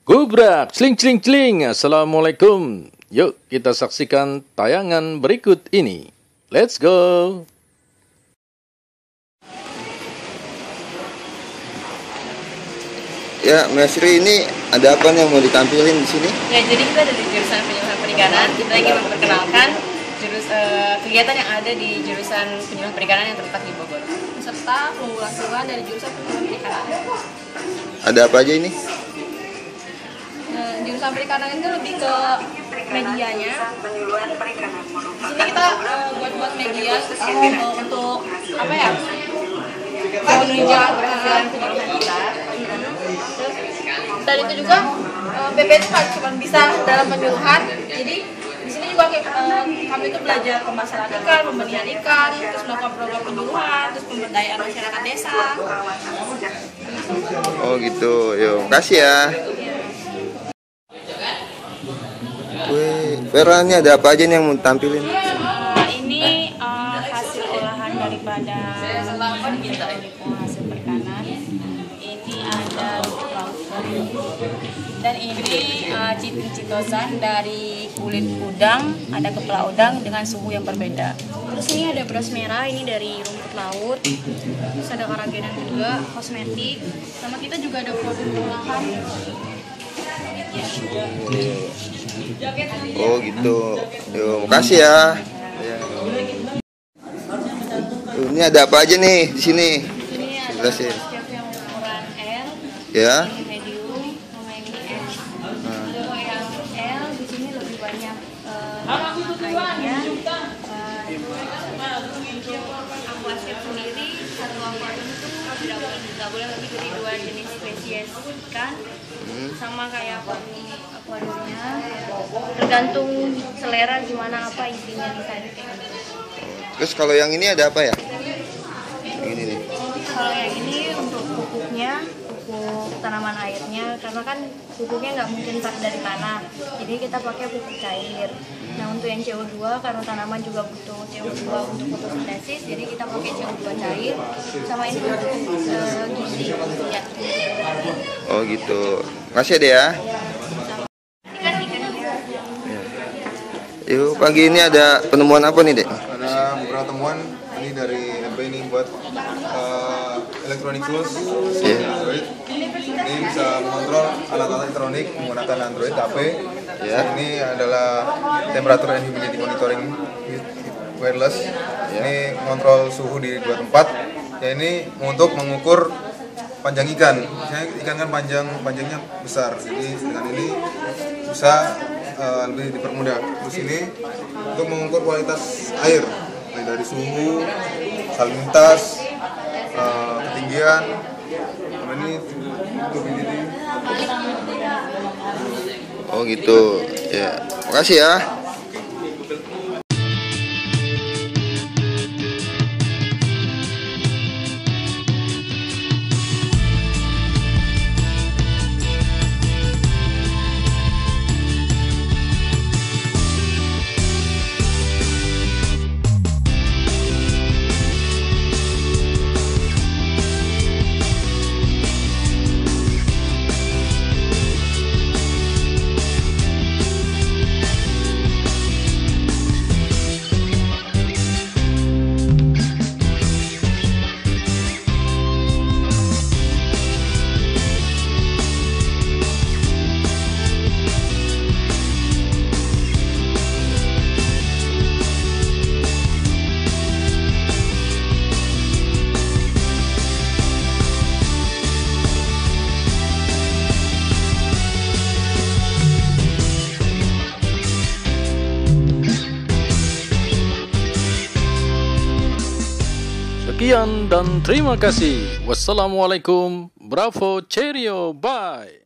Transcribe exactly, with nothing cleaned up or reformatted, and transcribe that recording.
Gubrak, celing celing celing. Assalamualaikum. Yuk kita saksikan tayangan berikut ini. Let's go. Ya, Mesri, ini ada apa nih yang mau ditampilin di sini? Ya, jadi kita ada di jurusan penyuluhan perikanan. Kita ingin memperkenalkan jurus uh, kegiatan yang ada di jurusan penyuluhan perikanan yang terletak di Bogor, serta pengunggulan dari jurusan penyuluhan perikanan. Ada apa aja ini? Nah, jurusan perikanan itu lebih ke medianya. Di sini kita uh, buat-buat media uh, untuk apa ya? Menunjang keberhasilan penyuluhan kita. Dan itu juga uh, B P itu nggak cuma bisa dalam penyuluhan. Jadi di sini juga uh, kami itu belajar pemasaran ikan, pembenihan ikan, terus melakukan program penyuluhan, terus pemberdayaan masyarakat desa. Oh gitu, yuk, makasih ya. Wih, Vera, ini ada apa aja nih yang mau tampilin? Uh, ini uh, hasil olahan daripada hasil perikanan. Ini ada rumput laut dan ini uh, citin-citosan dari kulit udang, ada kepala udang dengan suhu yang berbeda. Terus ini ada beras merah, ini dari rumput laut. Terus ada karagenan juga, kosmetik. Sama kita juga ada produk olahan. Oh gitu, yuk, makasih ya. Ya. Ini ada apa aja nih di sini? Ini ada Jelasin. chef yang ukuran L, Ya. ini medium, sama yang ini L. Kalau yang L di sini lebih banyak uh, airnya. Uh, aquascape sendiri satu aquarium itu tidak boleh tidak boleh lebih dari dua jenis spesies ikan. Sama kayak akuariumnya, tergantung selera gimana apa isinya di sana. Terus kalau yang ini ada apa ya? Yang ini nih. Kalau yang ini untuk pupuknya, pupuk tanaman airnya, karena kan pupuknya nggak mungkin dari tanah, jadi kita pakai pupuk cair. Nah untuk yang C O dua, karena tanaman juga butuh C O dua untuk fotosintesis, jadi kita pakai C O dua cair. Sama ini untuk uh, gizi, ya. Oh gitu, makasih deh ya. Ikan-ikan Ya. Yuk, pagi ini ada penemuan apa nih, Dek? Ada beberapa temuan ini dari M P ini buat uh, electronic tools Yeah. Android. Ini bisa mengontrol alat-alat elektronik menggunakan Android H P. Yeah. Ini adalah temperature and humidity monitoring wireless. Ini mengontrol suhu di dua tempat. Ya, ini untuk mengukur panjang ikan. Misalnya ikan kan panjang panjangnya besar, jadi dengan ini bisa uh, lebih dipermudah. Terus ini untuk mengukur kualitas air, mulai dari suhu, salinitas, uh, ketinggian. Nah, ini untuk ini. Oh gitu, ya, makasih ya. Sekian dan terima kasih. Wassalamualaikum. Bravo, cheerio, bye.